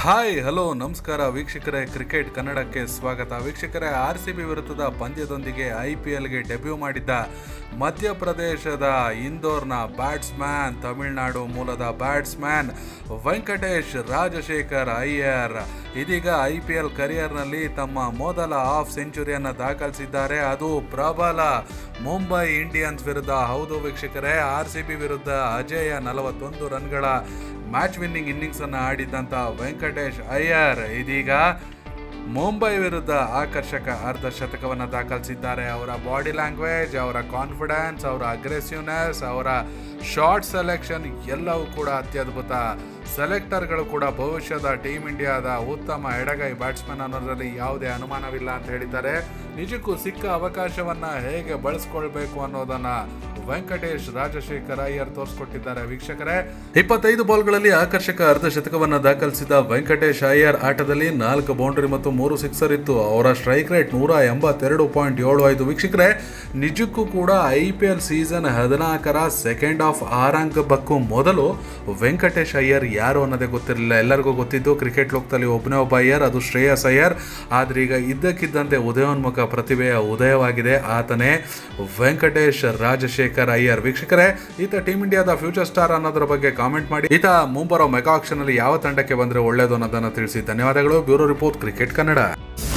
Hi hello ನಮಸ್ಕಾರ ವೀಕ್ಷಕರೇ, cricket ಕನ್ನಡಕ್ಕೆ ಸ್ವಾಗತ. ವೀಕ್ಷಕರೇ, RCB ವಿರುದ್ಧದ ಪಂದ್ಯದೊಂದಿಗೆ IPLಗೆ ಡೆಬ್ಯೂ ಮಾಡಿದ್ದ ಮಧ್ಯಪ್ರದೇಶದ ಇಂದೋರ್ನ ಬ್ಯಾಟ್ಸ್ಮ್ಯಾನ್, ತಮಿಳುನಾಡು ಮೂಲದ ಬ್ಯಾಟ್ಸ್ಮ್ಯಾನ್ ವೆಂಕಟೇಶ್ ರಾಜಶೇಖರ್ ಅಯ್ಯರ್ ಇದೀಗ IPL ಕರಿಯರ್ನಲ್ಲಿ ತಮ್ಮ ಮೊದಲ ಹಾಫ್ ಸೆಂಚುರಿಯನ್ನು ದಾಖಲಿಸಿದ್ದಾರೆ. ಅದು ಪ್ರಬಲ ಮುಂಬೈ ಇಂಡಿಯನ್ಸ್ ವಿರುದ್ಧ. ಹೌದು ವೀಕ್ಷಕರೇ, RCB ವಿರುದ್ಧ ಅಜೇಯ 41 ರನ್ಗಳ ಮ್ಯಾಚ್ ವಿನ್ನಿಂಗ್ ಇನ್ನಿಂಗ್ಸ್ ಅನ್ನು ಆಡಿದಂಥ ವೆಂಕಟೇಶ್ ಅಯ್ಯರ್ ಇದೀಗ ಮುಂಬೈ ವಿರುದ್ಧ ಆಕರ್ಷಕ ಅರ್ಧ ಶತಕವನ್ನು ದಾಖಲಿಸಿದ್ದಾರೆ. ಅವರ ಬಾಡಿ ಲ್ಯಾಂಗ್ವೇಜ್, ಅವರ ಕಾನ್ಫಿಡೆನ್ಸ್, ಅವರ ಅಗ್ರೆಸಿವ್ನೆಸ್, ಅವರ ಶಾರ್ಟ್ ಸೆಲೆಕ್ಷನ್ ಎಲ್ಲವೂ ಕೂಡ ಅತ್ಯದ್ಭುತ. ಸೆಲೆಕ್ಟರ್ಗಳು ಕೂಡ ಭವಿಷ್ಯದ ಟೀಮ್ ಇಂಡಿಯಾದ ಉತ್ತಮ ಎಡಗೈ ಬ್ಯಾಟ್ಸ್ಮನ್ ಅನ್ನೋದರಲ್ಲಿ ಯಾವುದೇ ಅನುಮಾನವಿಲ್ಲ ಅಂತ ಹೇಳಿದ್ದಾರೆ. ನಿಜಕ್ಕೂ ಸಿಕ್ಕ ಅವಕಾಶವನ್ನು ಹೇಗೆ ಬಳಸ್ಕೊಳ್ಬೇಕು ಅನ್ನೋದನ್ನು ವೆಂಕಟೇಶ್ ರಾಜಶೇಖರ್ ಅಯ್ಯರ್ ತೋರಿಸ್ಕೊಟ್ಟಿದ್ದಾರೆ. ವೀಕ್ಷಕರೇ, 25 ಬಾಲ್ಗಳಲ್ಲಿ ಆಕರ್ಷಕ ಅರ್ಧ ಶತಕವನ್ನು ದಾಖಲಿಸಿದ ವೆಂಕಟೇಶ್ ಅಯ್ಯರ್ ಆಟದಲ್ಲಿ 4 ಬೌಂಡ್ರಿ ಮತ್ತು 3 ಸಿಕ್ಸರ್ ಇತ್ತು. ಅವರ ಸ್ಟ್ರೈಕ್ ರೇಟ್ 182.75. ವೀಕ್ಷಕರೇ, ನಿಜಕ್ಕೂ ಕೂಡ IPL ಸೀಸನ್ 14ರ ಸೆಕೆಂಡ್ ಹಾಫ್ ಆರಂಭಕ್ಕೂ ಮೊದಲು ವೆಂಕಟೇಶ್ ಅಯ್ಯರ್ ಯಾರು ಅನ್ನೋದೇ ಗೊತ್ತಿರಲಿಲ್ಲ. ಎಲ್ಲರಿಗೂ ಗೊತ್ತಿದ್ದು ಕ್ರಿಕೆಟ್ ಲೋಕದಲ್ಲಿ ಒಬ್ಬನೇ ಒಬ್ಬ ಅಯ್ಯರ್, ಅದು ಶ್ರೇಯಸ್ ಅಯ್ಯರ್. ಆದರೆ ಈಗ ಇದ್ದಕ್ಕಿದ್ದಂತೆ ಉದಯೋನ್ಮುಖ ಪ್ರತಿಭೆಯ ಉದಯವಾಗಿದೆ. ಆತನೇ ವೆಂಕಟೇಶ್ ರಾಜಶೇಖರ್ ಅಯ್ಯರ್. ವೀಕ್ಷಕರೇ, ಈತ ಟೀಮ್ ಇಂಡಿಯಾದ ಫ್ಯೂಚರ್ ಸ್ಟಾರ್ ಅನ್ನೋದ್ರ ಬಗ್ಗೆ ಕಾಮೆಂಟ್ ಮಾಡಿ. ಈತ ಮುಂಬರೋ ಮೆಗಾ ಆಕ್ಷನ್ ಅಲ್ಲಿ ಯಾವ ತಂಡಕ್ಕೆ ಬಂದರೆ ಒಳ್ಳೆಯದು ಅನ್ನೋದನ್ನು ತಿಳಿಸಿ. ಧನ್ಯವಾದಗಳು. Bureau report, cricket Kannada.